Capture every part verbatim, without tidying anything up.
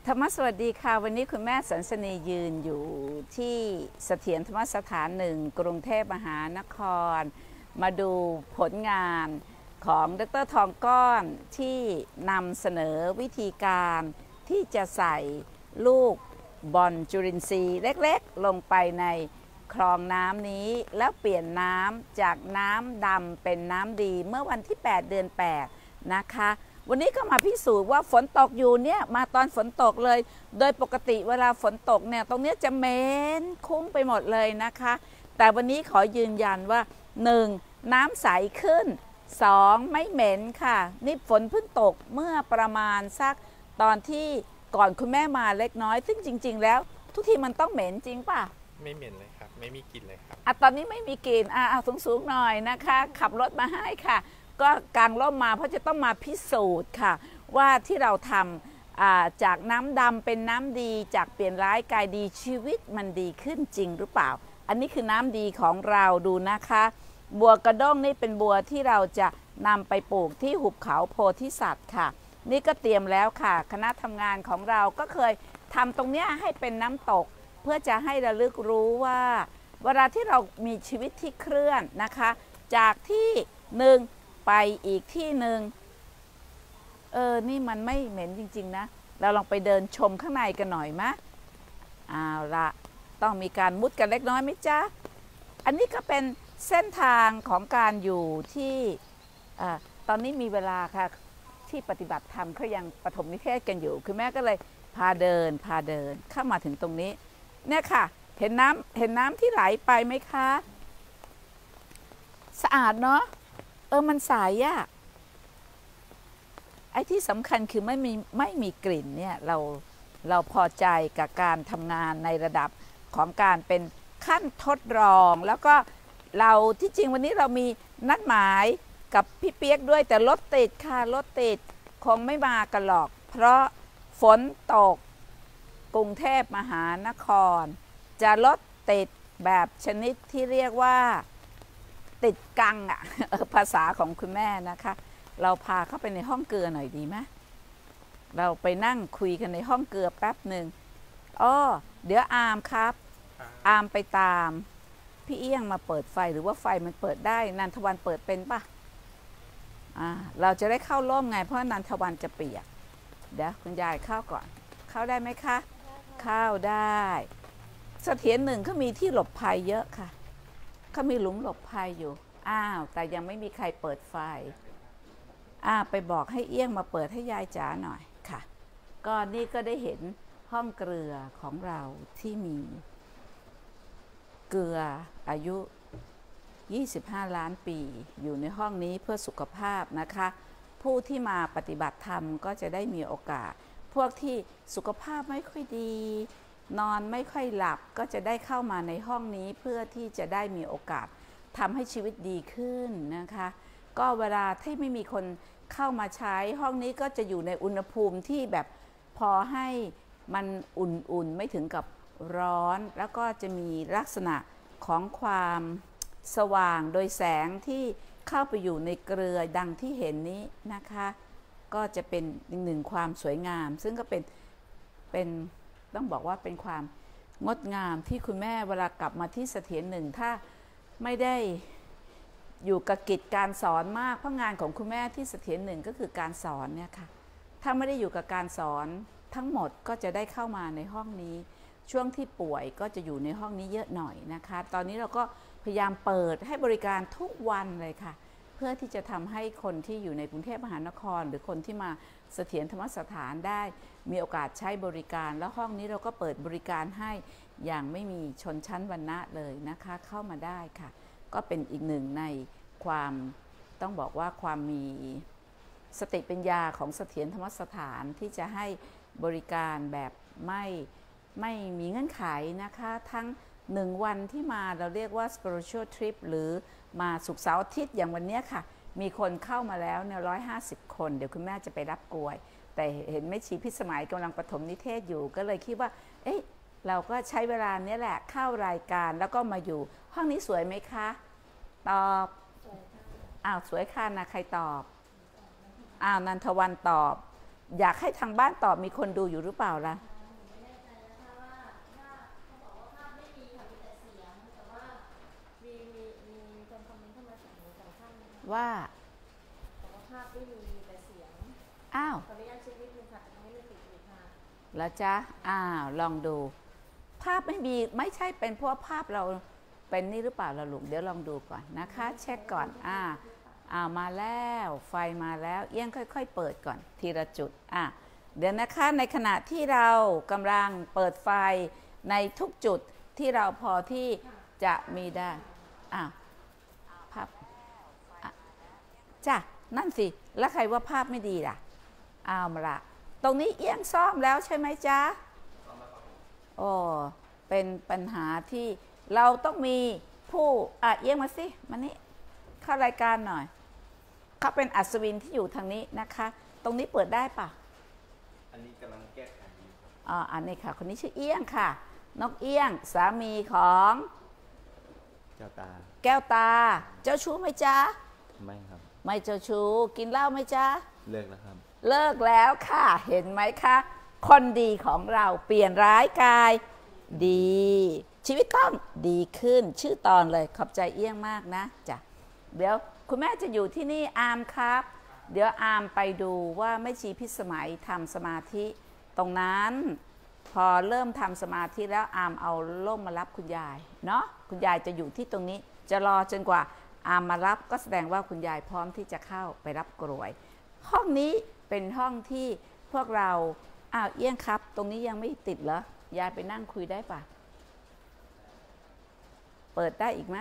ธรรมสวัสดีค่ะวันนี้คุณแม่สันสนียืนอยู่ที่เสถียรธรรมสถานหนึ่งกรุงเทพมหานครมาดูผลงานของดร.ทองก้อนที่นำเสนอวิธีการที่จะใส่ลูกบอลจุลินทรีย์เล็กๆลงไปในคลองน้ำนี้แล้วเปลี่ยนน้ำจากน้ำดำเป็นน้ำดีเมื่อวันที่แปดเดือนแปดนะคะวันนี้ก็มาพิสูจน์ว่าฝนตกอยู่เนี่ยมาตอนฝนตกเลยโดยปกติเวลาฝนตกเนี่ยตรงนี้จะเหม็นคุ้งไปหมดเลยนะคะแต่วันนี้ขอยืนยันว่าหนึ่งน้ำใสขึ้นสองไม่เหม็นค่ะนี่ฝนเพิ่งตกเมื่อประมาณสักตอนที่ก่อนคุณแม่มาเล็กน้อยซึ่งจริงๆแล้วทุกทีมันต้องเหม็นจริงป่ะไม่เหม็นเลยครับไม่มีกลิ่นเลยครับอ่ะตอนนี้ไม่มีกลิ่นอ่ะเอาสูงๆหน่อยนะคะขับรถมาให้ค่ะก็กางร่มมาเพราะจะต้องมาพิสูจน์ค่ะว่าที่เราทำจากน้ำดำเป็นน้ำดีจากเปลี่ยนร้ายกลายดีชีวิตมันดีขึ้นจริงหรือเปล่าอันนี้คือน้ำดีของเราดูนะคะบัวกระด้งนี่เป็นบัวที่เราจะนำไปปลูกที่หุบเขาโพธิสัตว์ค่ะนี่ก็เตรียมแล้วค่ะคณะทำงานของเราก็เคยทำตรงนี้ให้เป็นน้ำตกเพื่อจะให้ระลึกรู้ว่าเวลาที่เรามีชีวิตที่เคลื่อนนะคะจากที่หนึ่งไปอีกที่หนึ่งเออนี่มันไม่เหม็นจริงๆนะเราลองไปเดินชมข้างในกันหน่อยมะเอาละต้องมีการมุดกันเล็กน้อยไหมจ๊ะอันนี้ก็เป็นเส้นทางของการอยู่ที่ตอนนี้มีเวลาค่ะที่ปฏิบัติธรรมเขายังปฐมนิเทศกันอยู่คือแม่ก็เลยพาเดินพาเดินเข้ามาถึงตรงนี้เนี่ยค่ะเห็นน้ำเห็นน้ำที่ไหลไปไหมคะสะอาดเนาะเออมันใสอะไอ้ที่สำคัญคือไม่มีไม่มีกลิ่นเนี่ยเราเราพอใจกับการทำงานในระดับของการเป็นขั้นทดลองแล้วก็เราที่จริงวันนี้เรามีนัดหมายกับพี่เปียกด้วยแต่รถติดค่ะรถติดคงไม่มากันหรอกเพราะฝนตกกรุงเทพมหานครจะรถติดแบบชนิดที่เรียกว่าติดกังอ่ะภาษาของคุณแม่นะคะเราพาเข้าไปในห้องเกลือหน่อยดีไหมเราไปนั่งคุยกันในห้องเกลือแป๊บหนึ่งอ้อเดี๋ยวอาร์มครับอาร์มไปตามพี่เอี้ยงมาเปิดไฟหรือว่าไฟมันเปิดได้นันทวันเปิดเป็นปะอ่าเราจะได้เข้าร่มไงเพราะนันทวันจะเปียกเดี๋ยวคุณยายเข้าก่อนเข้าได้ไหมคะเข้าได้เสถียรหนึ่งเขามีที่หลบภัยเยอะค่ะเขามีหลุมหลบภัยอยู่อ้าวแต่ยังไม่มีใครเปิดไฟอ้าไปบอกให้เอี้ยงมาเปิดให้ยายจ๋าหน่อยค่ะก็นี่ก็ได้เห็นห้องเกลือของเราที่มีเกลืออายุยี่สิบห้าล้านปีอยู่ในห้องนี้เพื่อสุขภาพนะคะผู้ที่มาปฏิบัติธรรมก็จะได้มีโอกาสพวกที่สุขภาพไม่ค่อยดีนอนไม่ค่อยหลับก็จะได้เข้ามาในห้องนี้เพื่อที่จะได้มีโอกาสทำให้ชีวิตดีขึ้นนะคะก็เวลาที่ไม่มีคนเข้ามาใช้ห้องนี้ก็จะอยู่ในอุณหภูมิที่แบบพอให้มันอุ่นๆไม่ถึงกับร้อนแล้วก็จะมีลักษณะของความสว่างโดยแสงที่เข้าไปอยู่ในเกลือดังที่เห็นนี้นะคะก็จะเป็นอีกหนึ่งความสวยงามซึ่งก็เป็นเป็นต้องบอกว่าเป็นความงดงามที่คุณแม่เวลากลับมาที่เสถียรหนึ่งถ้าไม่ได้อยู่กับกิจการสอนมากเพราะงานของคุณแม่ที่เสถียรหนึ่งก็คือการสอนเนี่ยค่ะถ้าไม่ได้อยู่กับการสอนทั้งหมดก็จะได้เข้ามาในห้องนี้ช่วงที่ป่วยก็จะอยู่ในห้องนี้เยอะหน่อยนะคะตอนนี้เราก็พยายามเปิดให้บริการทุกวันเลยค่ะเพื่อที่จะทำให้คนที่อยู่ในกรุงเทพมหานครหรือคนที่มาเสถียรธรรมสถานได้มีโอกาสใช้บริการแล้วห้องนี้เราก็เปิดบริการให้อย่างไม่มีชนชั้นวรรณะเลยนะคะเข้ามาได้ค่ะก็เป็นอีกหนึ่งในความต้องบอกว่าความมีสติปัญญาของเสถียรธรรมสถานที่จะให้บริการแบบไม่ไม่มีเงื่อนไขนะคะทั้งหนึ่งวันที่มาเราเรียกว่า spiritual trip หรือมาศุกร์เสาร์อาทิตย์อย่างวันนี้ค่ะมีคนเข้ามาแล้วเนี่ยร้อยห้าสิบคนเดี๋ยวคุณแม่จะไปรับกลวยแต่เห็นแม่ชีพิสมัยกำลังปฐมนิเทศอยู่ก็เลยคิดว่าเอ๊ะเราก็ใช้เวลานี้แหละเข้ารายการแล้วก็มาอยู่ห้องนี้สวยไหมคะตอบอ้าวสวยค่ะนะใครตอบอ้าวนันทวันตอบอยากให้ทางบ้านตอบมีคนดูอยู่หรือเปล่าล่ะว่าภาพไม่มีแต่เสียงอ้าวขออนุญาตเช็คนิดนึงค่ะแต่ไม่ได้ติดอยู่ค่ะแล้วจ๊ะอ้าวลองดูภาพไม่มีไม่ใช่เป็นเพราะภาพเราเป็นนี่หรือเปล่าล่ะลูกเดี๋ยวลองดูก่อนนะคะเช็คก่อนอ่าอ่ามาแล้วไฟมาแล้วเอี้ยงค่อยๆเปิดก่อนทีละจุดอ่ะเดี๋ยวนะคะในขณะที่เรากำลังเปิดไฟในทุกจุดที่เราพอที่จะมีได้อ่ะภาพจ้ะนั่นสิแล้วใครว่าภาพไม่ดีล่ะเอามาละตรงนี้เอี้ยงซ่อมแล้วใช่ไหมจ๊ะโอ้เป็นปัญหาที่เราต้องมีผู้อ่ะเอี้ยงมาสิมานี่เข้ารายการหน่อยเขาเป็นอัศวินที่อยู่ทางนี้นะคะตรงนี้เปิดได้ปะอันนี้กำลังแก้ไขอยู่อ๋ออันนี้ค่ะคนนี้ชื่อเอี้ยงค่ะนกเอี้ยงสามีของแก้วตาแก้วตาเจ้าชู้ไหมจ๊ะไม่ครับไม่เจ้าชู้กินเหล้าไหมจ๊ะเลิกแล้วครับเลิกแล้วค่ะเห็นไหมคะคนดีของเราเปลี่ยนร้ายกายดีชีวิตต้องดีขึ้นชื่อตอนเลยขอบใจเอี้ยงมากนะจ้ะเดี๋ยวคุณแม่จะอยู่ที่นี่อาร์มครับเดี๋ยวอาร์มไปดูว่าแม่ชีพิสมัยทำสมาธิตรงนั้นพอเริ่มทำสมาธิแล้วอาร์มเอาล่มมารับคุณยายเนาะคุณยายจะอยู่ที่ตรงนี้จะรอจนกว่าอาร์มมารับก็แสดงว่าคุณยายพร้อมที่จะเข้าไปรับกรวยห้องนี้เป็นห้องที่พวกเราอ้าวเอี้ยงครับตรงนี้ยังไม่ติดเหรอยายไปนั่งคุยได้ปะเปิดได้อีกไหม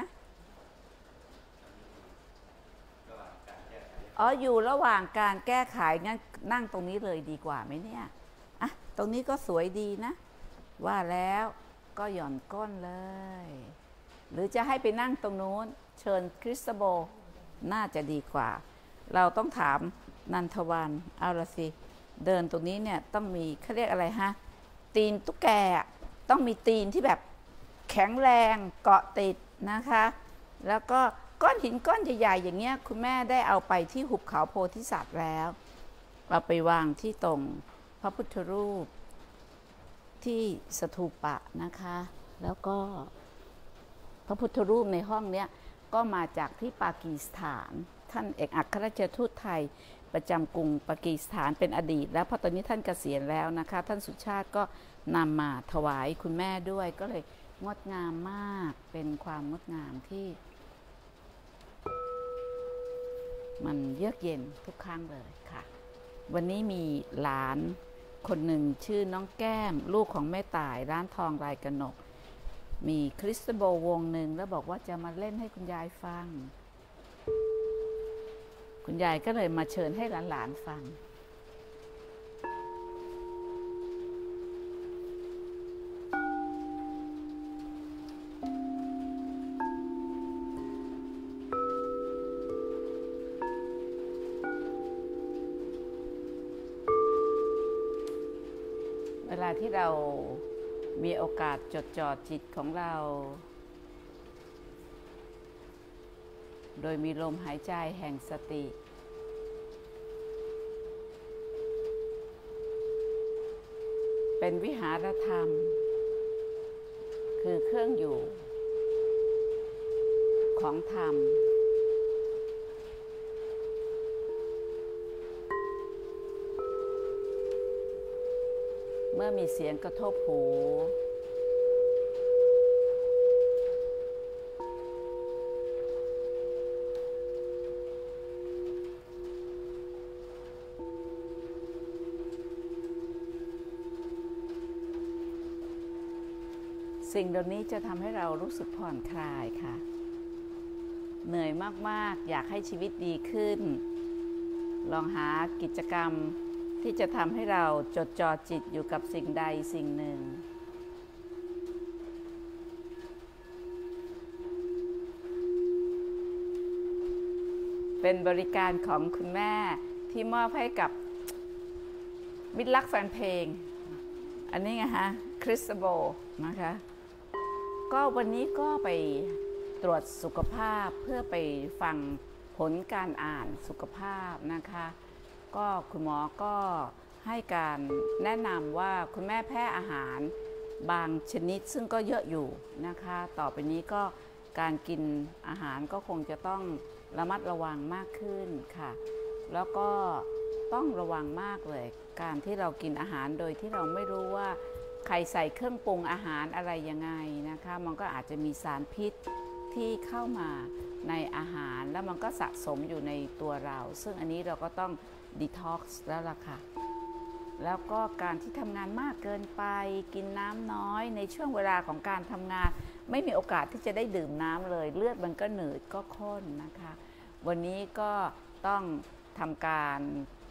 อ๋ออยู่ระหว่างการแก้ไขงั้นนั่งตรงนี้เลยดีกว่าไหมเนี่ยอ่ะตรงนี้ก็สวยดีนะว่าแล้วก็หย่อนก้นเลยหรือจะให้ไปนั่งตรงนู้นเชิญคริสโบน่าจะดีกว่าเราต้องถามนันทวันเอาละสิเดินตรงนี้เนี่ยต้องมีเขาเรียกอะไรฮะตีนตุ๊กแกต้องมีตีนที่แบบแข็งแรงเกาะติดนะคะแล้วก็ก้อนหินก้อนใหญ่ๆอย่างเงี้ยคุณแม่ได้เอาไปที่หุบเขาโพธิสัตว์แล้วเอาไปวางที่ตรงพระพุทธรูปที่สถูปะนะคะแล้วก็พระพุทธรูปในห้องเนี้ยก็มาจากที่ปากีสถานท่านเอกอัครราชทูตไทยประจำกรุงปากีสถานเป็นอดีตแล้วเพราะตอนนี้ท่านเกษียณแล้วนะคะท่านสุชาติก็นำมาถวายคุณแม่ด้วยก็เลยงดงามมากเป็นความงดงามที่มันเยือกเย็นทุกครั้งเลยค่ะวันนี้มีหลานคนหนึ่งชื่อน้องแก้มลูกของแม่ต่ายร้านทองลายกนกมีคริสโบวงหนึ่งแล้วบอกว่าจะมาเล่นให้คุณยายฟังคุณยายก็เลยมาเชิญให้หลานๆฟังเวลาที่เรามีโอกาสจดจ่อจิตของเราโดยมีลมหายใจแห่งสติเป็นวิหารธรรมคือเครื่องอยู่ของธรรมเมื่อมีเสียงกระทบหูสิ่งเหล่านี้จะทำให้เรารู้สึกผ่อนคลายค่ะเหนื่อยมากๆอยากให้ชีวิตดีขึ้นลองหากิจกรรมที่จะทำให้เราจดจ่อจิตอยู่กับสิ่งใดสิ่งหนึ่งเป็นบริการของคุณแม่ที่มอบให้กับมิตรรักแฟนเพลงอันนี้ไงฮะคริสโบนะคะก็วันนี้ก็ไปตรวจสุขภาพเพื่อไปฟังผลการอ่านสุขภาพนะคะก็คุณหมอก็ให้การแนะนำว่าคุณแม่แพ้อาหารบางชนิดซึ่งก็เยอะอยู่นะคะต่อไปนี้ก็การกินอาหารก็คงจะต้องระมัดระวังมากขึ้นค่ะแล้วก็ต้องระวังมากเลยการที่เรากินอาหารโดยที่เราไม่รู้ว่าใครใส่เครื่องปรุงอาหารอะไรยังไงนะคะมันก็อาจจะมีสารพิษที่เข้ามาในอาหารแล้วมันก็สะสมอยู่ในตัวเราซึ่งอันนี้เราก็ต้องดีท็อกซ์แล้วล่ะค่ะแล้วก็การที่ทำงานมากเกินไปกินน้ำน้อยในช่วงเวลาของการทำงานไม่มีโอกาสที่จะได้ดื่มน้ำเลยเลือดมันก็หนืดก็ข้นนะคะวันนี้ก็ต้องทำการ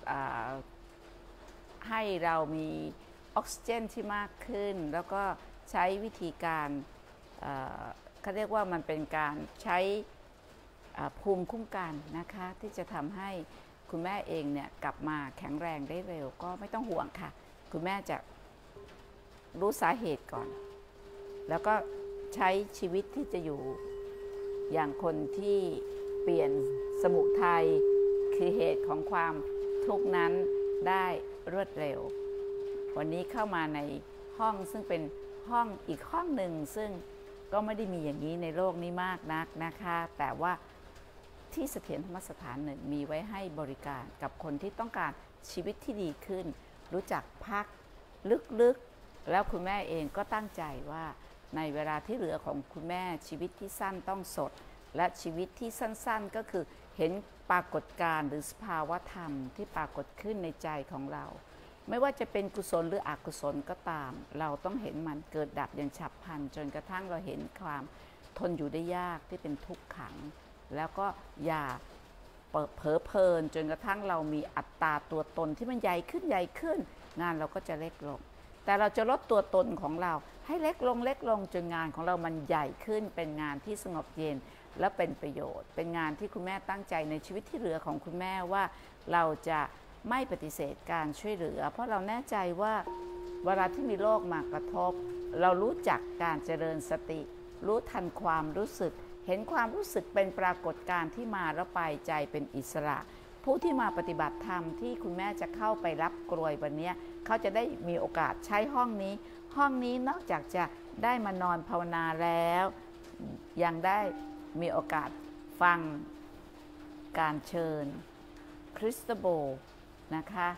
ให้เรามีออกซิเจนที่มากขึ้นแล้วก็ใช้วิธีการเขาเรียกว่ามันเป็นการใช้ภูมิคุ้มกันนะคะที่จะทำให้คุณแม่เองเนี่ยกลับมาแข็งแรงได้เร็วก็ไม่ต้องห่วงค่ะคุณแม่จะรู้สาเหตุก่อนแล้วก็ใช้ชีวิตที่จะอยู่อย่างคนที่เปลี่ยนสมุทัยคือเหตุของความทุกข์นั้นได้รวดเร็ววันนี้เข้ามาในห้องซึ่งเป็นห้องอีกห้องหนึ่งซึ่งก็ไม่ได้มีอย่างนี้ในโลกนี้มากนักนะคะแต่ว่าที่เสถียรธรรมสถานหนึ่งมีไว้ให้บริการกับคนที่ต้องการชีวิตที่ดีขึ้นรู้จักพักลึกๆแล้วคุณแม่เองก็ตั้งใจว่าในเวลาที่เหลือของคุณแม่ชีวิตที่สั้นต้องสดและชีวิตที่สั้นๆก็คือเห็นปรากฏการณ์หรือสภาวะธรรมที่ปรากฏขึ้นในใจของเราไม่ว่าจะเป็นกุศลหรืออกุศลก็ตามเราต้องเห็นมันเกิดดับอย่างฉับพลันจนกระทั่งเราเห็นความทนอยู่ได้ยากที่เป็นทุกข์ขังแล้วก็อย่าเผลอเพลินจนกระทั่งเรามีอัตราตัวตนที่มันใหญ่ขึ้นใหญ่ขึ้นงานเราก็จะเล็กลงแต่เราจะลดตัวตนของเราให้เล็กลงเล็กลงจนงานของเรามันใหญ่ขึ้นเป็นงานที่สงบเย็นและเป็นประโยชน์เป็นงานที่คุณแม่ตั้งใจในชีวิตที่เหลือของคุณแม่ว่าเราจะไม่ปฏิเสธการช่วยเหลือเพราะเราแน่ใจว่าเวลาที่มีโรคมากระทบเรารู้จักการเจริญสติรู้ทันความรู้สึกเห็นความรู้สึกเป็นปรากฏการณ์ที่มาแล้วไปใจเป็นอิสระผู้ที่มาปฏิบัติธรรมที่คุณแม่จะเข้าไปรับกรวยวันนี้เขาจะได้มีโอกาสใช้ห้องนี้ห้องนี้นอกจากจะได้มานอนภาวนาแล้วยังได้มีโอกาสฟังการเชิญคริสตโบนะคะ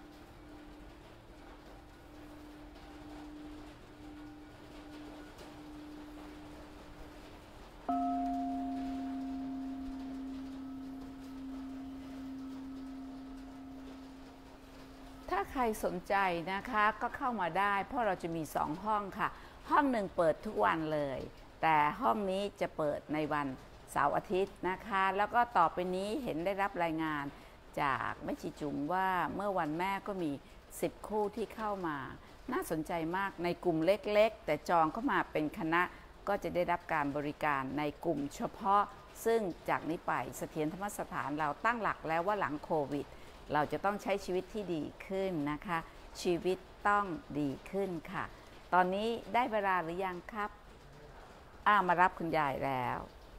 ถ้าใครสนใจนะคะก็เข้ามาได้เพราะเราจะมีสองห้องค่ะห้องหนึ่งเปิดทุกวันเลยแต่ห้องนี้จะเปิดในวันเสาร์อาทิตย์นะคะแล้วก็ต่อไปนี้เห็นได้รับรายงานจากแม่ชีจุ๋มว่าเมื่อวันแม่ก็มีสิบคู่ที่เข้ามาน่าสนใจมากในกลุ่มเล็กๆแต่จองเข้ามาเป็นคณะก็จะได้รับการบริการในกลุ่มเฉพาะซึ่งจากนี้ไปเสถียรธรรมสถานเราตั้งหลักแล้วว่าหลังโควิดเราจะต้องใช้ชีวิตที่ดีขึ้นนะคะชีวิตต้องดีขึ้นค่ะตอนนี้ได้เวลาหรือยังครับอ้ามารับคุณยายแล้ว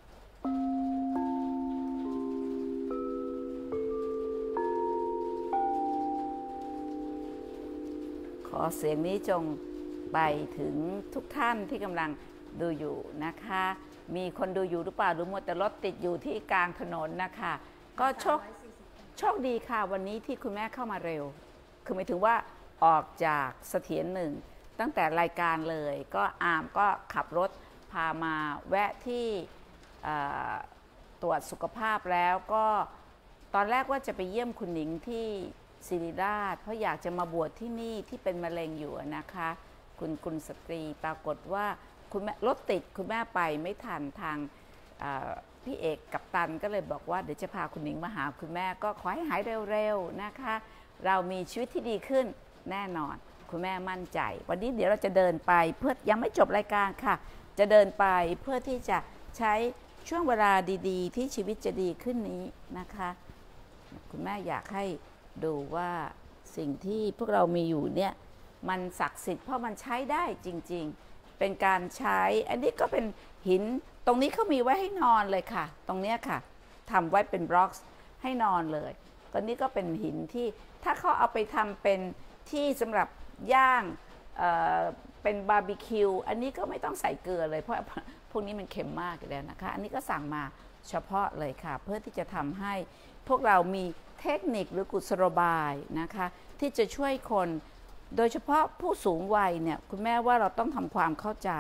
ขอเสียงนี้จงไปถึงทุกท่านที่กำลังดูอยู่นะคะมีคนดูอยู่หรือเปล่าหรือมัวแต่รถติดอยู่ที่กลางถนนนะคะก็โชคโชคดีค่ะวันนี้ที่คุณแม่เข้ามาเร็วคือหมายถึงว่าออกจากเสถียรหนึ่งตั้งแต่รายการเลยก็อามก็ขับรถพามาแวะที่ตรวจสุขภาพแล้วก็ตอนแรกว่าจะไปเยี่ยมคุณหนิงที่ศิริราชเพราะอยากจะมาบวชที่นี่ที่เป็นมะเร็งอยู่นะคะคุณกุลสตรีปรากฏว่าคุณแม่รถติดคุณแม่ไปไม่ทันทางพี่เอกกัปตันก็เลยบอกว่าเดี๋ยวจะพาคุณหนิงมาหาคุณแม่ก็ขอให้หายเร็วๆนะคะเรามีชีวิตที่ดีขึ้นแน่นอนคุณแม่มั่นใจวันนี้เดี๋ยวเราจะเดินไปเพื่อยังไม่จบรายการค่ะจะเดินไปเพื่อที่จะใช้ช่วงเวลาดีๆที่ชีวิตจะดีขึ้นนี้นะคะคุณแม่อยากให้ดูว่าสิ่งที่พวกเรามีอยู่เนี่ยมันศักดิ์สิทธิ์เพราะมันใช้ได้จริงๆเป็นการใช้อันนี้ก็เป็นหินตรงนี้เขามีไว้ให้นอนเลยค่ะตรงนี้ค่ะทำไว้เป็นบล็อกให้นอนเลยก็นี่ก็เป็นหินที่ถ้าเขาเอาไปทำเป็นที่สำหรับย่างเอ่อเป็นบาร์บีคิวอันนี้ก็ไม่ต้องใส่เกลือเลยเพราะพวกนี้มันเค็มมากอยู่แล้วนะคะอันนี้ก็สั่งมาเฉพาะเลยค่ะเพื่อที่จะทำให้พวกเรามีเทคนิคหรือกุศโลบายนะคะที่จะช่วยคนโดยเฉพาะผู้สูงวัยเนี่ยคุณแม่ว่าเราต้องทำความเข้าใจ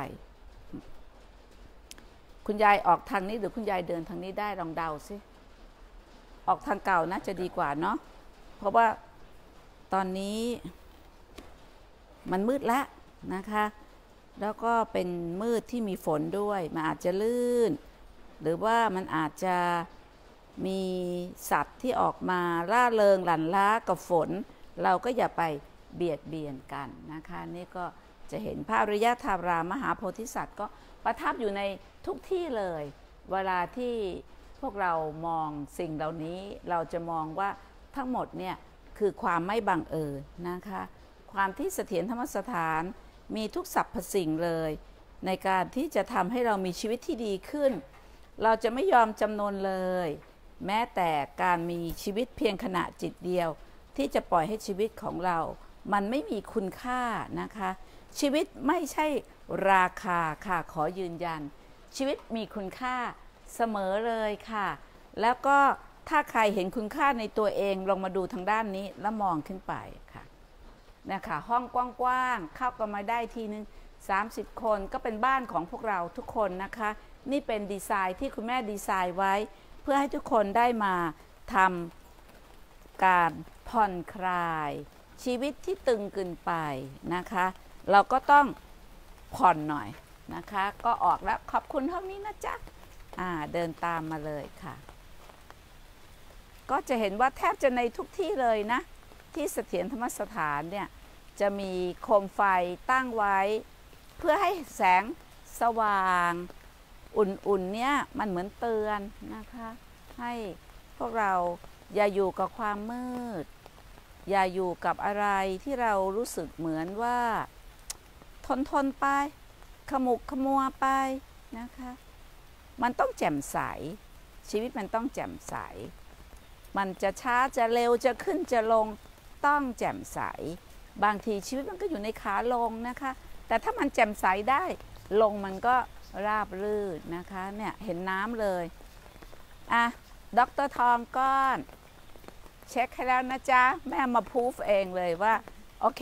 คุณยายออกทางนี้หรือคุณยายเดินทางนี้ได้ลองเดาสิออกทางเก่าน่าจะดีกว่าเนาะเพราะว่าตอนนี้มันมืดแล้วนะคะแล้วก็เป็นมืดที่มีฝนด้วยมันอาจจะลื่นหรือว่ามันอาจจะมีสัตว์ที่ออกมาล่าเริงหลั่นล้ากับฝนเราก็อย่าไปเบียดเบียนกันนะคะนี่ก็จะเห็นพระอริยธารามหาโพธิสัตว์ก็ประทับอยู่ในทุกที่เลยเวลาที่พวกเรามองสิ่งเหล่านี้เราจะมองว่าทั้งหมดเนี่ยคือความไม่บังเอิญนะคะความที่เสถียรธรรมสถานมีทุกสรรพสิ่งเลยในการที่จะทำให้เรามีชีวิตที่ดีขึ้นเราจะไม่ยอมจำนนเลยแม้แต่การมีชีวิตเพียงขณะจิตเดียวที่จะปล่อยให้ชีวิตของเรามันไม่มีคุณค่านะคะชีวิตไม่ใช่ราคาค่ะขอยืนยันชีวิตมีคุณค่าเสมอเลยค่ะแล้วก็ถ้าใครเห็นคุณค่าในตัวเองลองมาดูทางด้านนี้แล้วมองขึ้นไปค่ะนะคะห้องกว้างๆเข้ากันมาได้ทีนึงสามสิบคนก็เป็นบ้านของพวกเราทุกคนนะคะนี่เป็นดีไซน์ที่คุณแม่ดีไซน์ไว้เพื่อให้ทุกคนได้มาทำการผ่อนคลายชีวิตที่ตึงเกินไปนะคะเราก็ต้องผ่อนหน่อยนะคะก็ออกแล้วขอบคุณห้องนี้นะจ๊ะอ่าเดินตามมาเลยค่ะก็จะเห็นว่าแทบจะในทุกที่เลยนะที่เสถียรธรรมสถานเนี่ยจะมีโคมไฟตั้งไว้เพื่อให้แสงสว่างอุ่นๆเนี่ยมันเหมือนเตือนนะคะให้พวกเราอย่าอยู่กับความมืดอย่าอยู่กับอะไรที่เรารู้สึกเหมือนว่าทนทนไปขมุกขมัวไปนะคะมันต้องแจ่มใสชีวิตมันต้องแจ่มใสมันจะช้าจะเร็วจะขึ้นจะลงต้องแจ่มใสบางทีชีวิตมันก็อยู่ในขาลงนะคะแต่ถ้ามันแจ่มใสได้ลงมันก็ราบรื่นนะคะเนี่ยเห็นน้ำเลยอ่ะดร.ทองก้อนเช็คให้แล้วนะจ๊ะแม่มาพูฟเองเลยว่าโอเค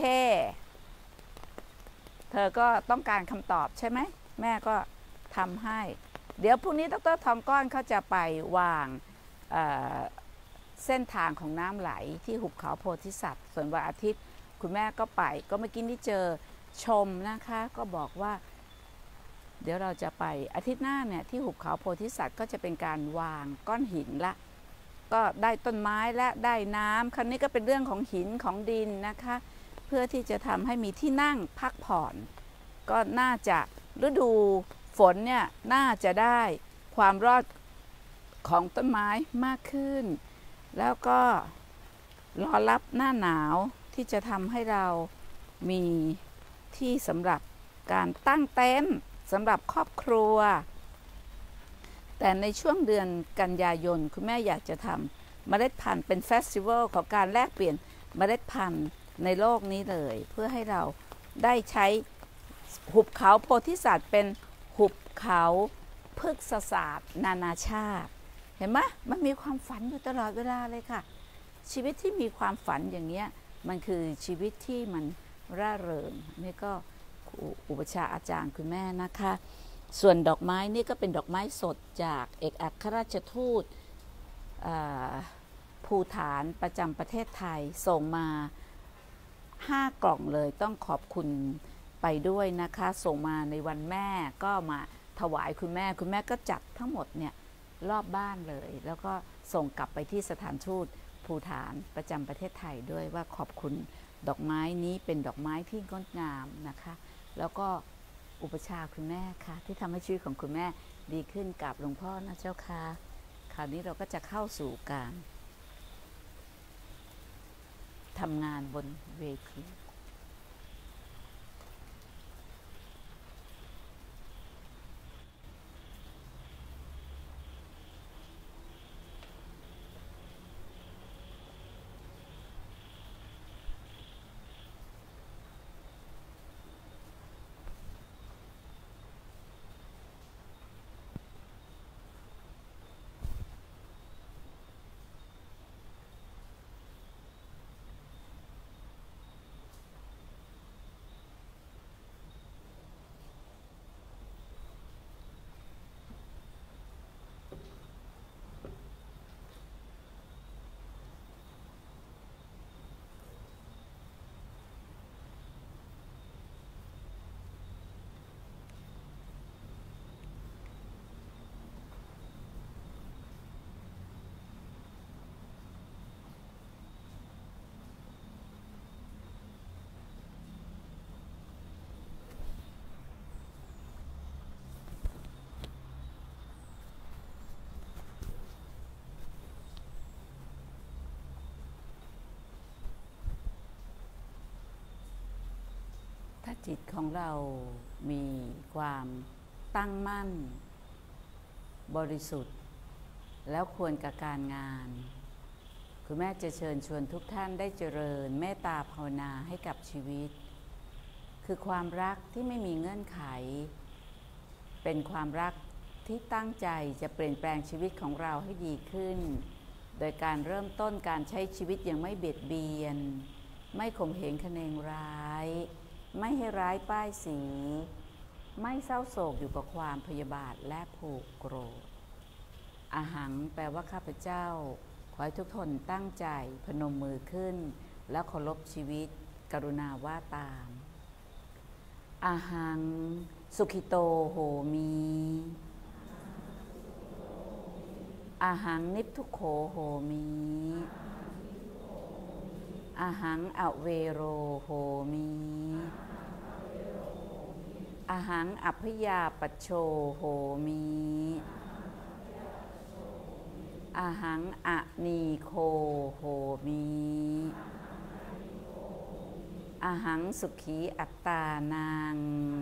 เธอก็ต้องการคำตอบใช่ไหมแม่ก็ทำให้เดี๋ยวพรุ่งนี้ดร.ทองก้อนเขาจะไปวางเอ่อเส้นทางของน้ำไหลที่หุบเขาโพธิสัตว์ส่วนวันอาทิตย์คุณแม่ก็ไปก็เมื่อกี้ที่เจอชมนะคะก็บอกว่าเดี๋ยวเราจะไปอาทิตย์หน้าเนี่ยที่หุบเขาโพธิสัตว์ก็จะเป็นการวางก้อนหินละก็ได้ต้นไม้และได้น้ำครั้นี้ก็เป็นเรื่องของหินของดินนะคะเพื่อที่จะทำให้มีที่นั่งพักผ่อนก็น่าจะฤดูฝนเนี่ยน่าจะได้ความรอดของต้นไม้มากขึ้นแล้วก็รอรับหน้าหนาวที่จะทำให้เรามีที่สำหรับการตั้งเต็นท์สำหรับครอบครัวแต่ในช่วงเดือนกันยายนคุณแม่อยากจะทำเมล็ดพันธุ์เป็นเฟสติวัลของการแลกเปลี่ยนเมล็ดพันธุ์ในโลกนี้เลยเพื่อให้เราได้ใช้หุบเขาโพธิสัตว์เป็นหุบเขาพฤกษศาสตร์นานาชาติเห็นไหมมันมีความฝันอยู่ตลอดเวลาเลยค่ะชีวิตที่มีความฝันอย่างเนี้ยมันคือชีวิตที่มันร่าเริงนี่ก็อุปชาอาจารย์คุณแม่นะคะส่วนดอกไม้นี่ก็เป็นดอกไม้สดจากเอกอัครราชทูตภูฏานประจำประเทศไทยส่งมาห้ากล่องเลยต้องขอบคุณไปด้วยนะคะส่งมาในวันแม่ก็มาถวายคุณแม่คุณแม่ก็จัดทั้งหมดเนี่ยรอบบ้านเลยแล้วก็ส่งกลับไปที่สถานทูตภูฏานประจำประเทศไทยด้วยว่าขอบคุณดอกไม้นี้เป็นดอกไม้ที่งดงามนะคะแล้วก็อุปชาคุณแม่ค่ะที่ทำให้ชีวิตของคุณแม่ดีขึ้นกับหลวงพ่อนะเจ้าค่ะคราวนี้เราก็จะเข้าสู่การทำงานบนเวทีจิตของเรามีความตั้งมั่นบริสุทธิ์แล้วควรกับการงานคุณแม่จะเชิญชวนทุกท่านได้เจริญเมตตาภาวนาให้กับชีวิตคือความรักที่ไม่มีเงื่อนไขเป็นความรักที่ตั้งใจจะเปลี่ยนแปลงชีวิตของเราให้ดีขึ้นโดยการเริ่มต้นการใช้ชีวิตอย่างไม่เบียดเบียนไม่ข่มเหงคะเนงร้ายไม่ให้ร้ายป้ายสีไม่เศร้าโศกอยู่กับความพยาบาทและผูกโกรธอาหังแปลว่าข้าพเจ้าขอให้ทุกคนตั้งใจพนมมือขึ้นแล้วเคารพชีวิตกรุณาว่าตามอาหังสุขิโตโหมีอาหังนิพทุโขโหมีอาหังอเวโรโหมีอาหังอัพยาปัชโชโหมีอาหังอนีโคโหมีอาหังสุขีอัตตานัง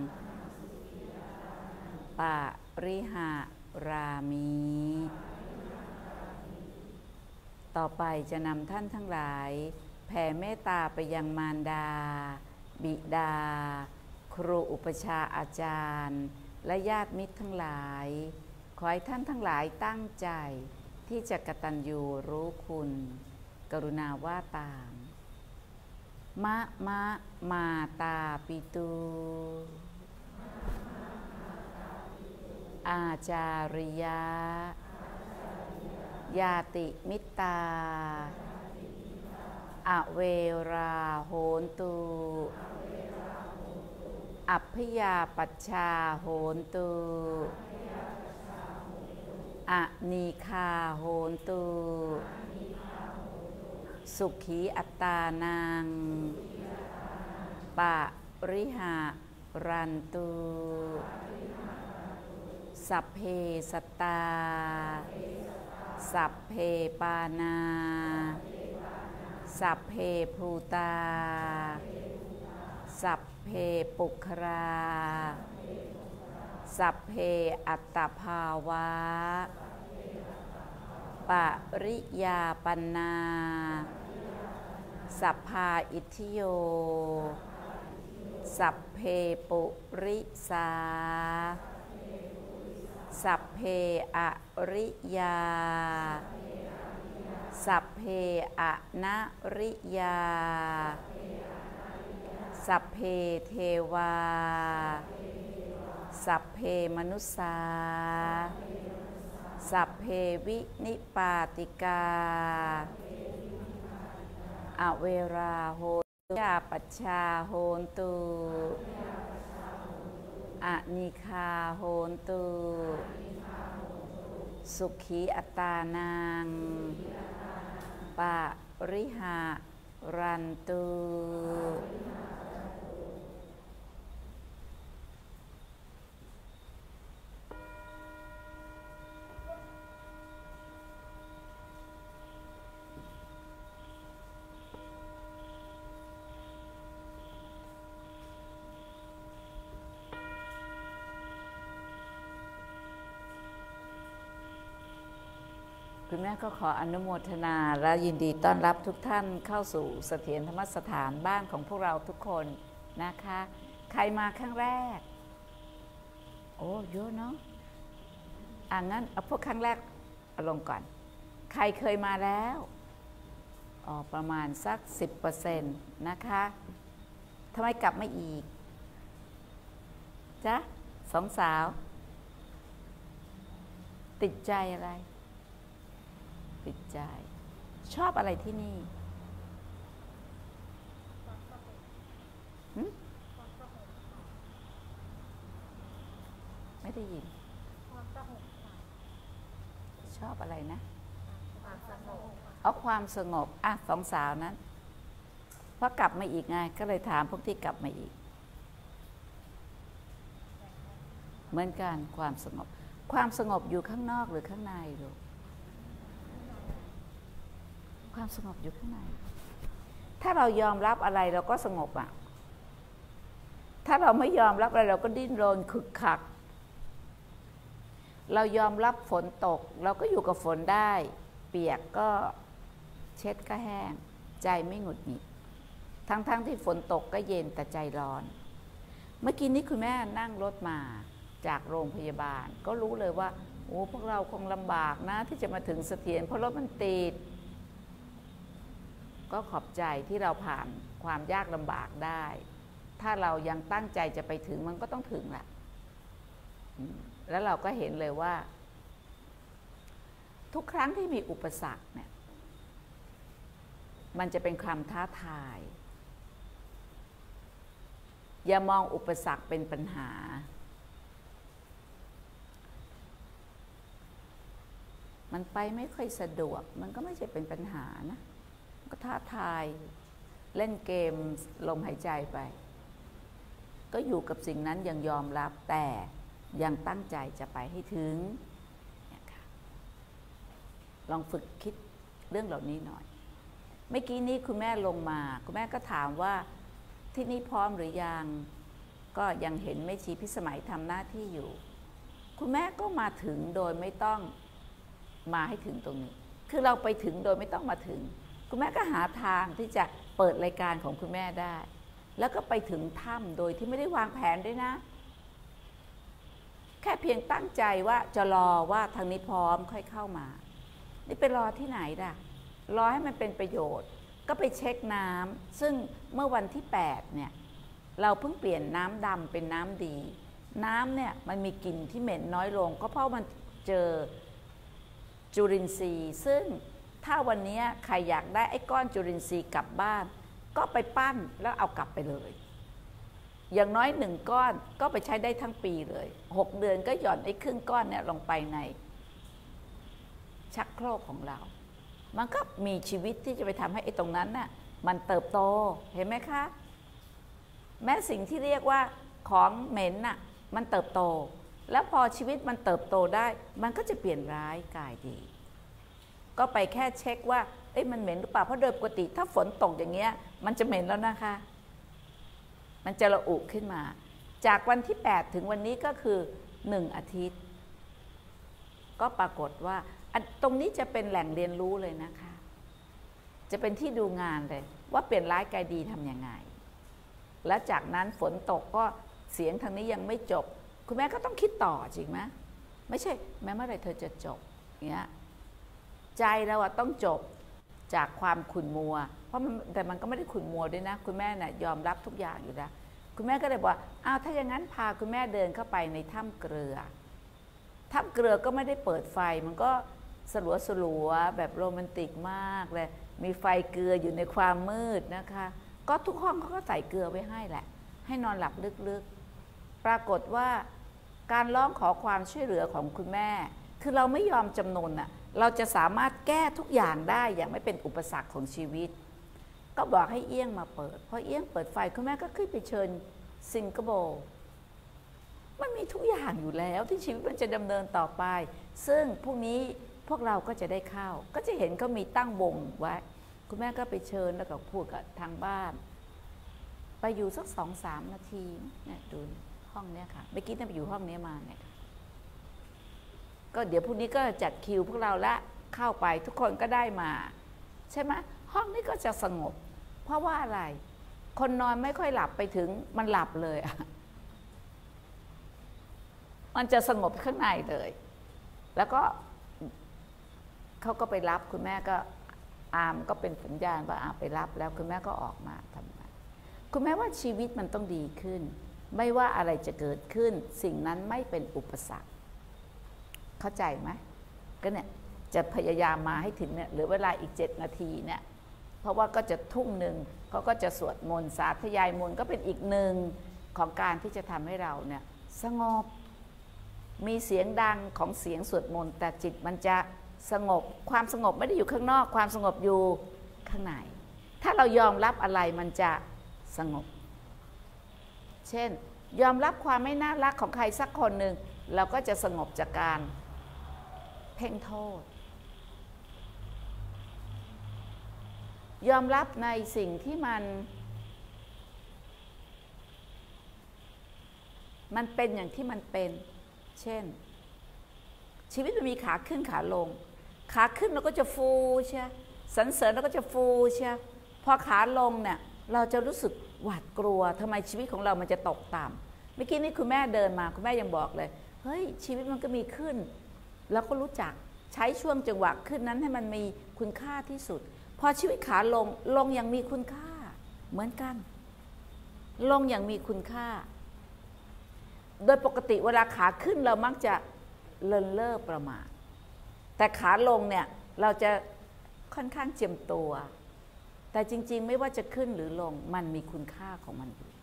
ปะริหารามีต่อไปจะนำท่านทั้งหลายแผ่เมตตาไปยังมารดาบิดาครูอุปชาอาจารย์และญาติมิตรทั้งหลายขอให้ท่านทั้งหลายตั้งใจที่จะกตัญญูรู้คุณกรุณาว่าตามมะมะมาตาปิตูอาจาริยะญาติมิตตาอเวราโหนตุอัพยาปัชชาโหนตุอนีคาโหนตุสุขีอัตตานังปะริหารันตุสัพเพสัตตาสัพเพปานาสัพเพภูตาสัพเพปุคราสัพเพอัตตภาวะปริยาปันนาสัพพาอิทธิโยสัพเพปุริสาสัพเพอริยาสัพเพอนะริยาสัพเพเทวาสัพเพมนุสสาสัพเพวินิปาติกาอเวราโหตุยาปัชชาโหนตุอนิคาโหนตุสุขีอัตตานังปะริหารันตุคุณแม่ก็ขออนุโมทนาและยินดีต้อนรับทุกท่านเข้าสู่เสถียรธรรมสถานบ้านของพวกเราทุกคนนะคะใครมาครั้งแรกโอ้เยอะเนาะอ่ะงั้นเอาพวกครั้งแรกเอาลงก่อนใครเคยมาแล้วอ๋อประมาณสัก สิบเปอร์เซ็นต์ นะคะทำไมกลับมาอีกจ๊ะสองสาวติดใจอะไรติดใจชอบอะไรที่นี่ไม่ได้ยินชอบอะไรนะเอาความสงบอ่ะสองสาวนั้นเพราะกลับมาอีกไงก็เลยถามพวกที่กลับมาอีกเหมือนกันความสงบความสงบอยู่ข้างนอกหรือข้างในลูกความสงบอยู่ข้างในถ้าเรายอมรับอะไรเราก็สงบอ่ะถ้าเราไม่ยอมรับอะไรเราก็ดิ้นรนขึกขักเรายอมรับฝนตกเราก็อยู่กับฝนได้เปียกก็เช็ดก็แห้งใจไม่หงุดหงิดทั้งๆ ท, ที่ฝนตกก็เย็นแต่ใจร้อนเมื่อกี้นี้คุณแม่นั่งรถมาจากโรงพยาบาลก็รู้เลยว่าโอ้พวกเราคงลำบากนะที่จะมาถึงเสถียรเพราะรถมันติดก็ขอบใจที่เราผ่านความยากลำบากได้ถ้าเรายังตั้งใจจะไปถึงมันก็ต้องถึงแหละแล้วเราก็เห็นเลยว่าทุกครั้งที่มีอุปสรรคเนี่ยมันจะเป็นความท้าทายอย่ามองอุปสรรคเป็นปัญหามันไปไม่ค่อยสะดวกมันก็ไม่ใช่เป็นปัญหานะก็ท้าทายเล่นเกมลมหายใจไปก็อยู่กับสิ่งนั้นยังยอมรับแต่ยังตั้งใจจะไปให้ถึงลองฝึกคิดเรื่องเหล่านี้หน่อยเมื่อกี้นี้คุณแม่ลงมาคุณแม่ก็ถามว่าที่นี่พร้อมหรือยังก็ยังเห็นแม่ชีพิสมัยทำหน้าที่อยู่คุณแม่ก็มาถึงโดยไม่ต้องมาให้ถึงตรงนี้คือเราไปถึงโดยไม่ต้องมาถึงคุณแม่ก็หาทางที่จะเปิดรายการของคุณแม่ได้แล้วก็ไปถึงถ้ำโดยที่ไม่ได้วางแผนด้วยนะแค่เพียงตั้งใจว่าจะรอว่าทางนี้พร้อมค่อยเข้ามานี่ไปรอที่ไหนล่ะรอให้มันเป็นประโยชน์ก็ไปเช็คน้ำซึ่งเมื่อวันที่แปดเนี่ยเราเพิ่งเปลี่ยนน้ำดำเป็นน้ำดีน้ำเนี่ยมันมีกลิ่นที่เหม็นน้อยลงก็เพราะมันเจอจุลินทรีย์ซึ่งถ้าวันนี้ใครอยากได้ไอ้ก้อนจุลินทรีย์กลับบ้านก็ไปปั้นแล้วเอากลับไปเลยอย่างน้อยหนึ่งก้อนก็ไปใช้ได้ทั้งปีเลยหกเดือนก็หย่อนไอ้ครึ่งก้อนเนี่ยลงไปในชักโครกของเรามันก็มีชีวิตที่จะไปทำให้ไอ้ตรงนั้นน่ะมันเติบโตเห็นไหมคะแม้สิ่งที่เรียกว่าของเหม็นน่ะมันเติบโตแล้วพอชีวิตมันเติบโตได้มันก็จะเปลี่ยนร้ายกลายดีก็ไปแค่เช็คว่าเอ้ยมันเหม็นหรือเปล่าเพราะโดยปกติถ้าฝนตกอย่างเงี้ยมันจะเหม็นแล้วนะคะมันจะระอุขึ้นมาจากวันที่แปดถึงวันนี้ก็คือหนึ่งอาทิตย์ก็ปรากฏว่าตรงนี้จะเป็นแหล่งเรียนรู้เลยนะคะจะเป็นที่ดูงานเลยว่าเปลี่ยนร้ายกลายดีทำยังไงและจากนั้นฝนตกก็เสียงทางนี้ยังไม่จบคุณแม่ก็ต้องคิดต่อจริงไหมไม่ใช่แม้เมื่อไหร่เธอจะจบเงี้ยใจเราอะต้องจบจากความขุ่นมัวเพราะมันแต่มันก็ไม่ได้ขุ่นมัวด้วยนะคุณแม่น่ะยอมรับทุกอย่างอยู่แล้วคุณแม่ก็เลยบอกอ้าวถ้าอย่างนั้นพาคุณแม่เดินเข้าไปในถ้ำเกลือถ้ำเกลือก็ไม่ได้เปิดไฟมันก็สลัวสลัวแบบโรแมนติกมากเลยมีไฟเกลืออยู่ในความมืดนะคะก็ทุกห้องเขาก็ใส่เกลือไว้ให้แหละให้นอนหลับลึกๆปรากฏว่าการร้องขอความช่วยเหลือของคุณแม่คือเราไม่ยอมจำนนน่ะเราจะสามารถแก้ทุกอย่างได้อย่างไม่เป็นอุปสรรคของชีวิตก็บอกให้เอี้ยงมาเปิดพอเอี้ยงเปิดไฟคุณแม่ก็ขึ้นไปเชิญสิงคโปร์มันมีทุกอย่างอยู่แล้วที่ชีวิตมันจะดำเนินต่อไปซึ่งพวกนี้พวกเราก็จะได้เข้าก็จะเห็นเขามีตั้งวงไว้คุณแม่ก็ไปเชิญแล้วก็พูดกับทางบ้านไปอยู่สักสองสามนาทีเนี่ยดูห้องเนี้ยค่ะเมื่อกี้เนี่ยไปอยู่ห้องนี้มาเนี่ยก็เดี๋ยวพรุ่งนี้ก็จัดคิวพวกเราละเข้าไปทุกคนก็ได้มาใช่ไหมห้องนี้ก็จะสงบเพราะว่าอะไรคนนอนไม่ค่อยหลับไปถึงมันหลับเลยมันจะสงบข้างในเลยแล้วก็เขาก็ไปรับคุณแม่ก็อามก็เป็นสัญญาณว่าอาไปรับแล้วคุณแม่ก็ออกมาทำงานคุณแม่ว่าชีวิตมันต้องดีขึ้นไม่ว่าอะไรจะเกิดขึ้นสิ่งนั้นไม่เป็นอุปสรรคเข้าใจไหมก็เนี่ยจะพยายามมาให้ถึงเนี่ยเหลือเวลาอีกเจ็ดนาทีเนี่ยเพราะว่าก็จะทุ่มหนึ่งเขาก็จะสวดมนต์สาธยายมนต์ก็เป็นอีกหนึ่งของการที่จะทำให้เราเนี่ยสงบมีเสียงดังของเสียงสวดมนต์แต่จิตมันจะสงบความสงบไม่ได้อยู่ข้างนอกความสงบอยู่ข้างในถ้าเรายอมรับอะไรมันจะสงบเช่นยอมรับความไม่น่ารักของใครสักคนหนึ่งเราก็จะสงบจากการเพ่งโทษยอมรับในสิ่งที่มันมันเป็นอย่างที่มันเป็นเช่นชีวิตมันมีขาขึ้นขาลงขาขึ้นเราก็จะฟูใช่สรรเสริญเราก็จะฟูใช่พอขาลงเนี่ยเราจะรู้สึกหวาดกลัวทำไมชีวิตของเรามันจะตกต่ำเมื่อกี้นี้คุณแม่เดินมาคุณแม่ยังบอกเลยเฮ้ยชีวิตมันก็มีขึ้นแล้วก็รู้จักใช้ช่วงจังหวะขึ้นนั้นให้มันมีคุณค่าที่สุดพอชีวิตขาลงลงอย่างมีคุณค่าเหมือนกันลงอย่างมีคุณค่าโดยปกติเวลาขาขึ้นเรามักจะเลินเล่อประมาทแต่ขาลงเนี่ยเราจะค่อนข้างเจียมตัวแต่จริงๆไม่ว่าจะขึ้นหรือลงมันมีคุณค่าของมันอยู่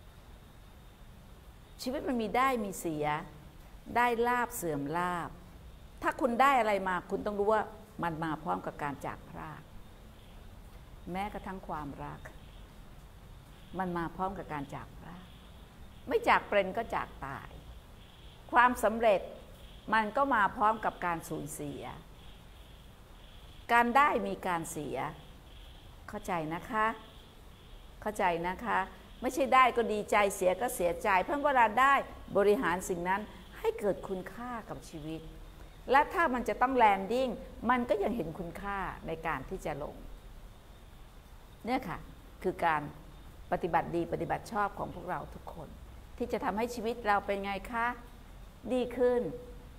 ชีวิตมันมีได้มีเสียได้ลาภเสื่อมลาภถ้าคุณได้อะไรมาคุณต้องรู้ว่ามันมาพร้อมกับการจากพรากแม้กระทั่งความรักมันมาพร้อมกับการจากพรากไม่จากเป็นก็จากตายความสำเร็จมันก็มาพร้อมกับการสูญเสียการได้มีการเสียเข้าใจนะคะเข้าใจนะคะไม่ใช่ได้ก็ดีใจเสียก็เสียใจเพราะเวลาได้บริหารสิ่งนั้นให้เกิดคุณค่ากับชีวิตและถ้ามันจะต้องแลนดิ้งมันก็ยังเห็นคุณค่าในการที่จะลงเนี่ยค่ะคือการปฏิบัติดีปฏิบัติชอบของพวกเราทุกคนที่จะทำให้ชีวิตเราเป็นไงคะดีขึ้น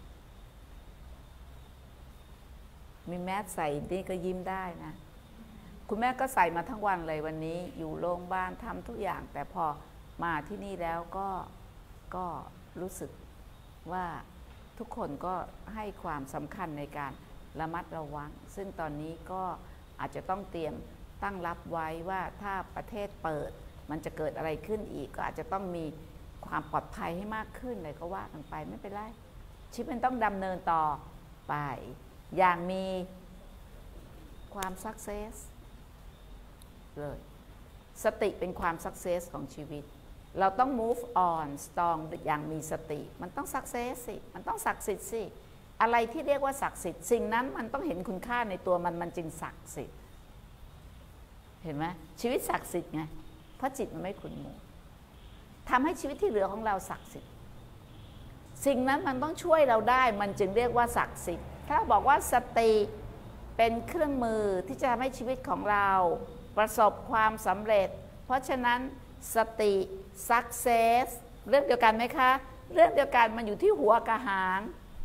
มีแมสใส่นี่ก็ยิ้มได้นะคุณแม่ก็ใส่มาทั้งวันเลยวันนี้อยู่โรงพยาบาลทำทุกอย่างแต่พอมาที่นี่แล้วก็ก็รู้สึกว่าทุกคนก็ให้ความสำคัญในการระมัดระวังซึ่งตอนนี้ก็อาจจะต้องเตรียมตั้งรับไว้ว่าถ้าประเทศเปิดมันจะเกิดอะไรขึ้นอีกก็อาจจะต้องมีความปลอดภัยให้มากขึ้นเลยก็ว่ากันไปไม่เป็นไรชีวิตมันต้องดำเนินต่อไปอย่างมีความสักเซสเลยสติเป็นความสักเซสของชีวิตเราต้อง move on strong อย่างมีสติมันต้องสักเซสสิมันต้องศักดิ์สิทธิ์สิอะไรที่เรียกว่าศักดิ์สิทธิ์สิ่งนั้นมันต้องเห็นคุณค่าในตัวมันมันจึงศักดิ์สิทธิ์เห็นไหมชีวิตศักดิ์สิทธิ์ไงเพราะจิตมันไม่ขุ่นมัวทำให้ชีวิตที่เหลือของเราศักดิ์สิทธิ์สิ่งนั้นมันต้องช่วยเราได้มันจึงเรียกว่าศักดิ์สิทธิ์ถ้าบอกว่าสติเป็นเครื่องมือที่จะทำให้ชีวิตของเราประสบความสำเร็จเพราะฉะนั้นสติ success เรื่องเดียวกันไหมคะเรื่องเดียวกันมันอยู่ที่หัวกระหาง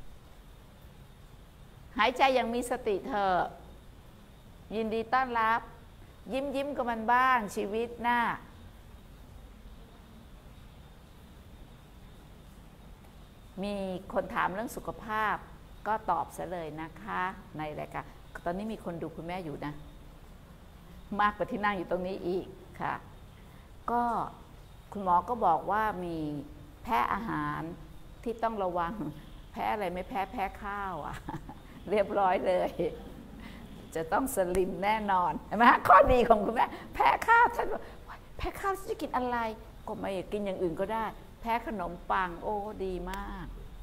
หายใจอย่างมีสติเถอะยินดีต้อนรับยิ้มยิ้มกับมันบ้างชีวิตหน้ามีคนถามเรื่องสุขภาพก็ตอบซะเลยนะคะในรายการตอนนี้มีคนดูคุณแม่อยู่นะมากกว่าที่นั่งอยู่ตรงนี้อีกค่ะก็คุณหมอก็บอกว่ามีแพ้อาหารที่ต้องระวังแพ้อะไรไม่แพ้แพ้ข้าวอ่ะเรียบร้อยเลยจะต้องสลิมแน่นอนใช่ไหมข้อดีของคุณแม่แพ้ข้าวท่านแพ้ข้าวจะกินอะไรก็ไม่กินอย่างอื่นก็ได้แพ้ขนมปังโอ้ดีมาก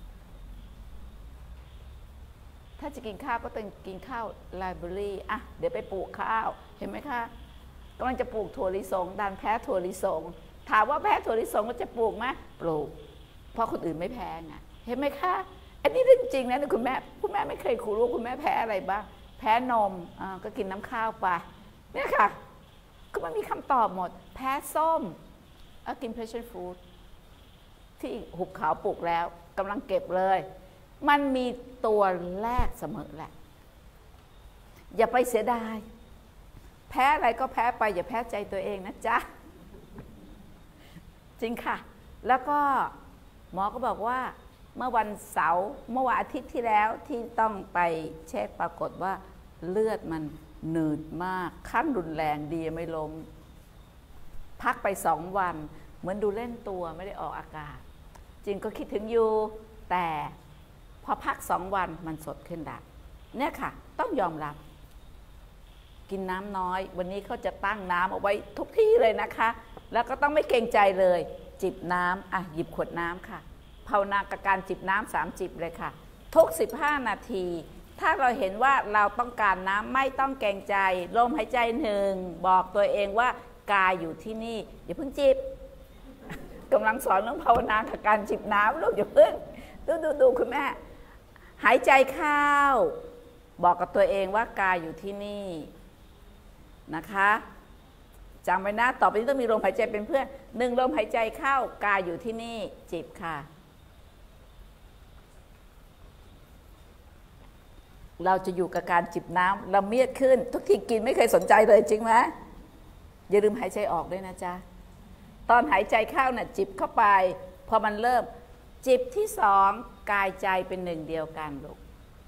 ถ้าจะกินข้าวก็ต้องกินข้าวไลบรารีอ่ะเดี๋ยวไปปลูกข้าวเห็นไหมคะกำลังจะปลูกถั่วลิสงดันแพ้ถั่วลิสงถามว่าแพ้ถั่วลิสงก็จะปลูกไหมปลูกเพราะคนอื่นไม่แพ้ไงเห็นไหมคะอันนี้เรื่องจริงนะคุณแม่คุณแม่ไม่เคยรู้คุณแม่แพ้อะไรบ้างแพ้นมอ่าก็กินน้ำข้าวไปเนี่ยค่ะก็มันมีคำตอบหมดแพ้ส้มอ่ะกิน passion fruit ที่หุบเขาปลูกแล้วกำลังเก็บเลยมันมีตัวแรกเสมอแหละอย่าไปเสียดายแพ้อะไรก็แพ้ไปอย่าแพ้ใจตัวเองนะจ๊ะจริงค่ะแล้วก็หมอก็บอกว่าเมื่อวันเสาร์เมื่อวันอาทิตย์ที่แล้วที่ต้องไปเช็คปรากฏว่าเลือดมันหนืดมากขั้นรุนแรงดีไม่ล้มพักไปสองวันเหมือนดูเล่นตัวไม่ได้ออกอากาศจริงก็คิดถึงอยู่แต่พอพักสองวันมันสดขึ้นได้เนี่ยค่ะต้องยอมรับกินน้ำน้อยวันนี้เขาจะตั้งน้ำเอาไว้ทุกที่เลยนะคะแล้วก็ต้องไม่เกรงใจเลยจิบน้ำอ่ะหยิบขวดน้ำค่ะภาวนากับการจิบน้ำสามจิบเลยค่ะทุกสิบห้านาทีถ้าเราเห็นว่าเราต้องการน้ำไม่ต้องเกรงใจลมหายใจหนึ่งบอกตัวเองว่ากายอยู่ที่นี่อย่าเพิ่งจิบกกำลังสอนเรื่องภาวนากับการจิบน้ำลูกอย่าเพิ่งดูดูดูคุณแม่หายใจเข้าบอกกับตัวเองว่ากายอยู่ที่นี่นะคะจำไว้นะต่อไปนี้ต้องมีลมหายใจเป็นเพื่อนหนึ่งลมหายใจเข้ากายอยู่ที่นี่จิบค่ะเราจะอยู่กับการจิบน้ำละเมียดขึ้นทุกทีกินไม่เคยสนใจเลยจริงไหมอย่าลืมหายใจออกด้วยนะจ๊ะตอนหายใจเข้าน่ะจิบเข้าไปพอมันเริ่มจิบที่สองกายใจเป็นหนึ่งเดียวกันลูก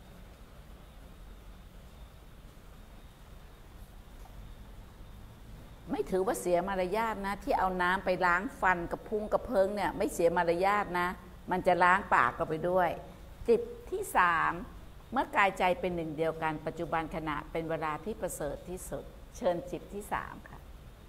ไม่ถือว่าเสียมารยาทนะที่เอาน้ำไปล้างฟันกับพุงกับเพิงเนี่ยไม่เสียมารยาทนะมันจะล้างปากก็ไปด้วยจิบที่สามเมื่อกายใจเป็นหนึ่งเดียวกันปัจจุบันขณะเป็นเวลาที่ประเสริฐที่สุดเชิญจิบที่สามค่ะ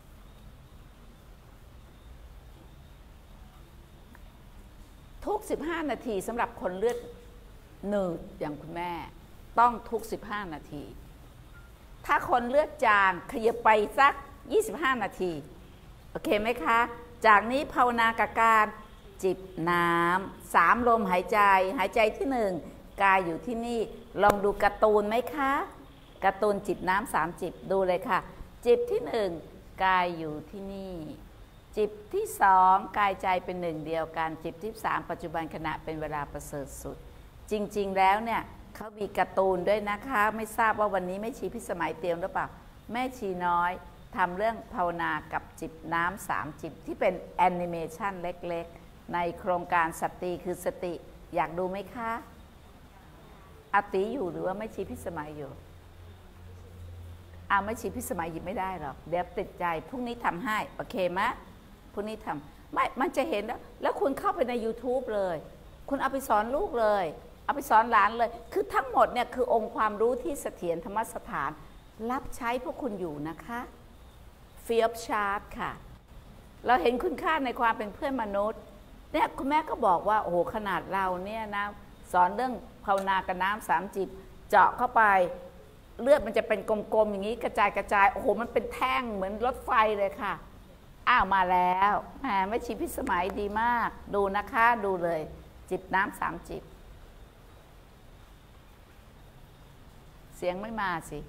ทุกสิบห้านาทีสำหรับคนเลือดหนืดอย่างคุณแม่ต้องทุกสิบห้านาทีถ้าคนเลือดจางขยับไปสักยี่สิบห้านาทีโอเคไหมคะจากนี้ภาวนากับการจิบน้ำสามลมหายใจหายใจที่หนึ่งกายอยู่ที่นี่ลองดูการ์ตูนไหมคะการ์ตูนจิบน้ำสามจิบดูเลยค่ะจิบที่หนึ่งกายอยู่ที่นี่จิบที่สองกายใจเป็นหนึ่งเดียวกันจิบที่สามปัจจุบันขณะเป็นเวลาประเสริฐสุดจริงๆแล้วเนี่ยเขามีการ์ตูนด้วยนะคะไม่ทราบว่าวันนี้แม่ชีพิสมัยเตรียมหรือเปล่าแม่ชีน้อยทำเรื่องภาวนากับจิบน้ำสามจิบที่เป็นแอนิเมชันเล็กๆในโครงการสติคือสติอยากดูไหมคะอาติอยู่หรือว่าแม่ชีพิสมัยอยู่อาแม่ชีพิสมัยหยิบไม่ได้หรอกเดี๋ยวติดใจพรุ่งนี้ทำให้โอเคไหมพรุ่งนี้ทำไม่มันจะเห็นแล้วแล้วคุณเข้าไปใน YouTube เลยคุณเอาไปสอนลูกเลยเอาไปสอนหลานเลยคือทั้งหมดเนี่ยคือองค์ความรู้ที่เสถียรธรรมสถานรับใช้พวกคุณอยู่นะคะFree of charge ค่ะเราเห็นคุณค่าในความเป็นเพื่อนมนุษย์เนี่ยคุณแม่ก็บอกว่าโอ้โหขนาดเราเนี่ยนะสอนเรื่องภาวนากับน้ำสามจิบเจาะเข้าไปเลือดมันจะเป็นกลมๆอย่างนี้กระจายกระจายโอ้โหมันเป็นแท่งเหมือนรถไฟเลยค่ะอ้าวมาแล้วแหมแม่ชีพิสมัยดีมากดูนะคะดูเลยจิบน้ำสามจิบเสียงไม่มาสิ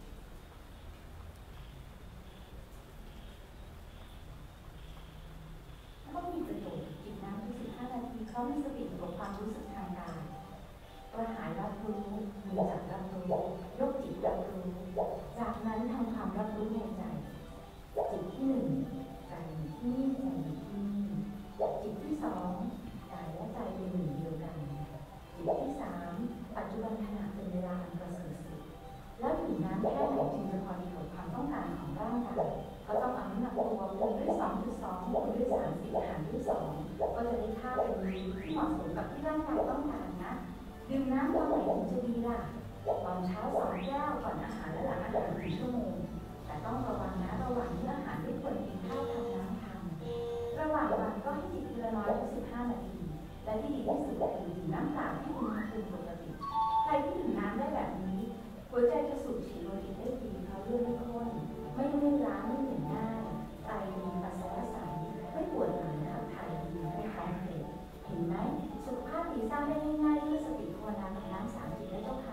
ก็มีประโยชน์จิบน้ำที่สิบห้านาทีเขามีสติกับความรู้สึกทางกายกระหายรับรู้มีจับรับรู้ยกจิตรับรู้จากนั้นทำความรับรู้ในใจจิตที่หนึ่งใจที่นี่ใจที่นี่จิตที่สองกายและใจเป็นหนึ่งเดียวกันจิตที่สามปัจจุบันขณะเป็นเวลาอันประเสริฐสุดแล้วอยู่นานแค่ไหนจึงจะพอดีกับความต้องการของร่างกายเขาต้องเอาน้ำหนักตัวคูณด้วยสองด้วยสองคูณด้วยสามสิบหารด้วยสองก็จะได้ค่าเป็นที่เหมาะสมกับที่ร่างกายต้องการนะดื่มน้ำตอนไหนถึงจะดีล่ะตอนเช้าสองแก้วก่อนอาหารและหลังอาหารหนึ่งชั่วโมงแต่ต้องระวังนะระหว่างที่อาหารไม่ควรกินข้าวทำน้ำทำระหว่างวันก็ให้จิบทีละน้อยทุกสิบห้านาทีและที่ดีที่สุดคือดื่มน้ำเปล่าที่อุณหภูมิปกติใครที่ดื่มน้ำได้แบบนี้หัวใจจะสูบฉีดโลหิตได้ดีเขาเลือดไม่ข้นไม่เมื่อยล้าไม่เหนื่อยง่ายไตดีปัสสาวะใสไม่ปวดหลังขับถ่ายดีไม่ท้องเสียเห็นไหมสุขภาพดีสร้างได้ง่ายๆด้วยสติภาวนากับน้ำสามจิตได้เจ้าคะ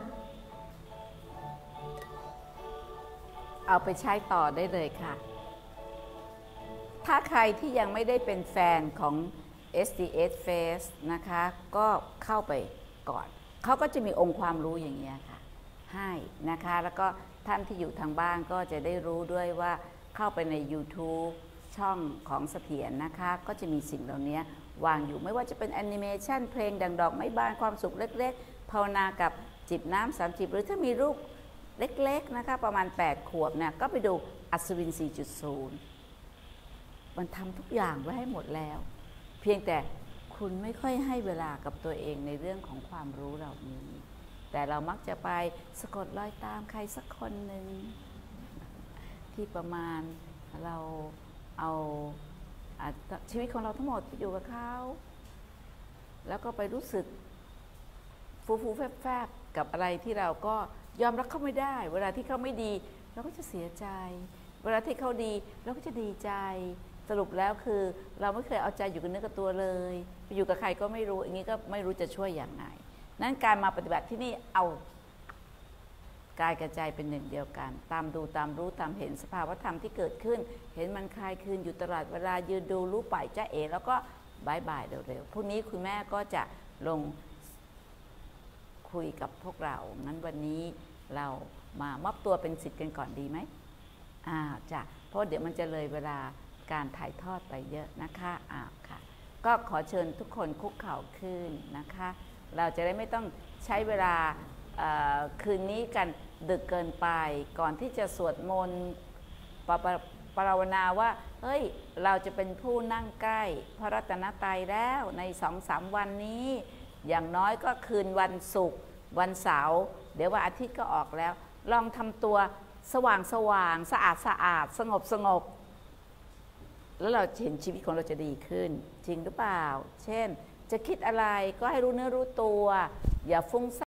เอาไปใช้ต่อได้เลยค่ะถ้าใครที่ยังไม่ได้เป็นแฟนของ เอส ดี เอส Face นะคะก็เข้าไปก่อนเขาก็จะมีองค์ความรู้อย่างเงี้ยค่ะให้นะคะแล้วก็ท่านที่อยู่ทางบ้านก็จะได้รู้ด้วยว่าเข้าไปใน YouTube ช่องของเสถียรนะคะก็จะมีสิ่งเหล่านี้วางอยู่ไม่ว่าจะเป็นแอนิเมชันเพลงดังดอกไม้บานความสุขเล็กๆภาวนากับจิบน้ำสามจิบหรือถ้ามีลูกเล็กๆนะคะประมาณแปดขวบเนี่ยก็ไปดูอัศวิน สี่จุดศูนย์ มันทำทุกอย่างไว้ให้หมดแล้วเพียงแต่คุณไม่ค่อยให้เวลากับตัวเองในเรื่องของความรู้เหล่านี้แต่เรามักจะไปสะกดรอยตามใครสักคนหนึ่งที่ประมาณเราเอาชีวิตของเราทั้งหมดไปอยู่กับเขาแล้วก็ไปรู้สึกฟูฟูแฟบแฟบกับอะไรที่เราก็ยอมรับเขาไม่ได้เวลาที่เขาไม่ดีเราก็จะเสียใจเวลาที่เขาดีเราก็จะดีใจสรุปแล้วคือเราไม่เคยเอาใจอยู่กับเนื้อกับตัวเลยไปอยู่กับใครก็ไม่รู้อย่างนี้ก็ไม่รู้จะช่วยอย่างไรนั้นการมาปฏิบัติที่นี่เอากายกับใจเป็นหนึ่งเดียวกันตามดูตามรู้ตามเห็นสภาวธรรมที่เกิดขึ้นเห็นมันคลายคืนอยู่ตลอดเวลายืนดูรู้ไปจ้าเอ๋แล้วก็บายบายเร็วๆพรุ่งนี้คุณแม่ก็จะลงคุยกับพวกเรางั้นวันนี้เรามามอบตัวเป็นศิษย์กันก่อนดีไหมอ่าจ้ะเพราะเดี๋ยวมันจะเลยเวลาการถ่ายทอดไปเยอะนะคะอ่าค่ะก็ขอเชิญทุกคนคุกเข่าขึ้นนะคะเราจะได้ไม่ต้องใช้เวลาคืนนี้กันดึกเกินไปก่อนที่จะสวดมนต์ปปปราวนาว่าเฮ้ยเราจะเป็นผู้นั่งใกล้พระรัตนตรัยแล้วในสองสามวันนี้อย่างน้อยก็คืนวันศุกร์วันเสาร์เดี๋ยววันอาทิตย์ก็ออกแล้วลองทำตัวสว่างสว่างสะอาดสะอาดสงบสงบแล้วเราเห็นชีวิตของเราจะดีขึ้นจริงหรือเปล่าเช่นจะคิดอะไรก็ให้รู้เนื้อรู้ตัวอย่าฟุ้งซ่าน